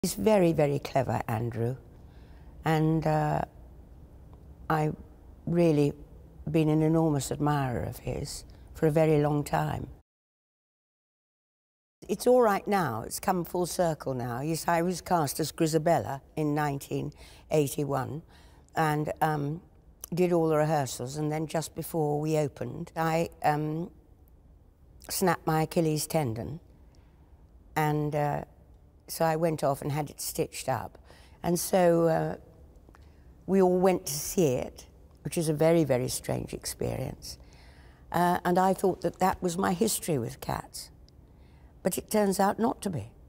He's very, very clever, Andrew, and I've really been an enormous admirer of his for a very long time. It's all right now, it's come full circle now. Yes, I was cast as Grizabella in 1981 and did all the rehearsals, and then just before we opened, I snapped my Achilles tendon, and so I went off and had it stitched up. And so we all went to see it, which is a very, very strange experience. And I thought that that was my history with cats. But it turns out not to be.